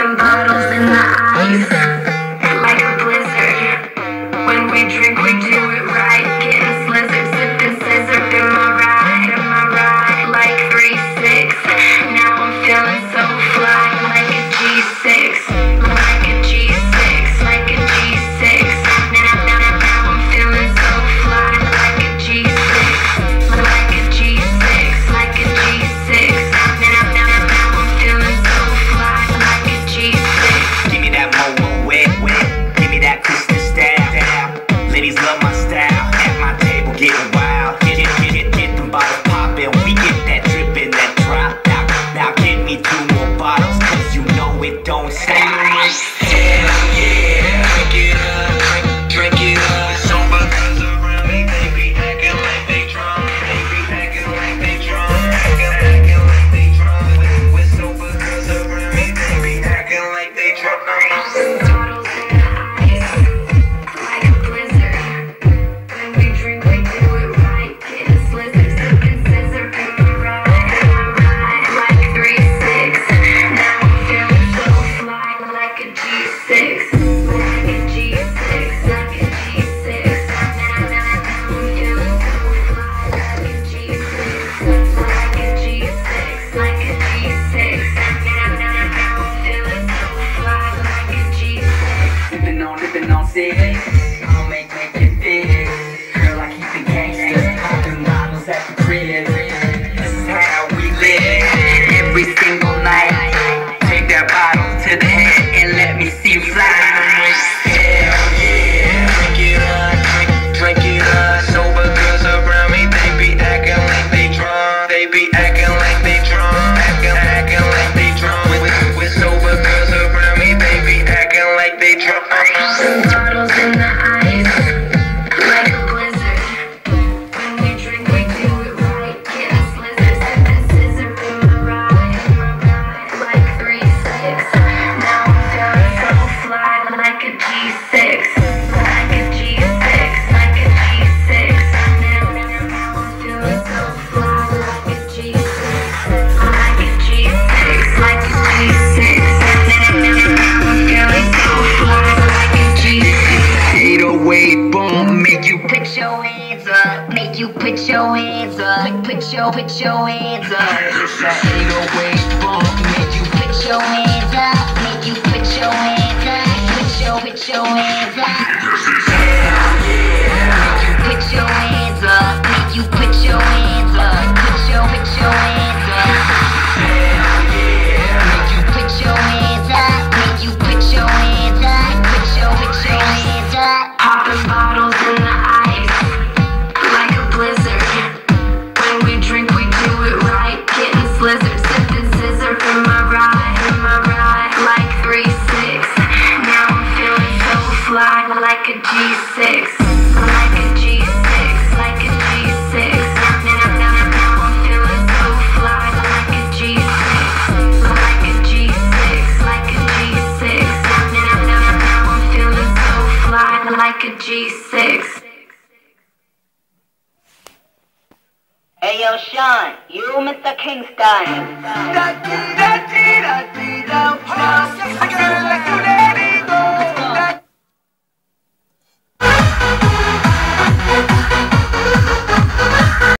Popping bottles in the ice like a blizzard. When we drink, we do it right. Getting slizzard, sipping scissor in my ride like 3-6. Now I'm feeling so fly like a G6, like a G6, like a G6. Now I'm feeling so fly like a G6, like a G6, like a G6. Now I'm feeling so fly like a G6. Give me that momo wet, give me that Christmas style. Ladies love my style, at my table getting wild. Get them bottles poppin', we get that drippin', that drop. Now give me 2 more bottles, cause you know it don't stop. Hell yeah, drink it up, drink it up. Sober girls around me, they be acting like they drunk. They be acting like they drunk, acting like they drunk. With sober girls around me, they be acting like they drunk. Bottles in the ice like a blizzard. When we drink, we do it right. Getting slizzard, sipping scissor in my ride like 3-6. Now I'm feeling so fly like a G6, like a G6, like a G6. Now I'm feeling so fly like a G6, like a G6, like a G6. Now I'm feeling so fly like a G6. Sippin' on cigs, I'll make it big. Girl, I keep it gangsta, poppin' bottles at the crib. This is how we live, every single night. Take that bottle to the head and let me see you fly. Hell yeah, drink it up, drink it up. Sober girls around me, they be acting like they drunk. They be acting like they drunk, acting like they drunk. With sober girls around me, they be acting like they drunk. Bottles in the ice like a blizzard. When we drink, we do it right. Getting slizzard, sipping scissor in my ride like 3-6. Now I'm feeling so fly like a G6, like a G6, like a G6. Now I'm feeling so fly like a G6, like a G6, like a G6. Now I'm feeling so fly like a G6. 808 boom, make you Put your hands up, make you put your hands up, put your hands up. 808 boom, make you Put your hands up, make you put your hands up, put your hands up. Make you put your hands up, make you put your hands up, put your hands up. Make you put your hands up, make you put your hands up, put your hands up. Popping bottles in the ice like a blizzard. When we drink, we do it right. Getting slizzard, sipping scissor in my ride like 3-6. Now I'm feeling so fly like a G6, like a G6, like a G6. Now I'm feeling so fly like a G6, like a G6, like a G6. Now I'm feeling so fly like a G6. Hey yo, Sean, you Mr. Kingston. I got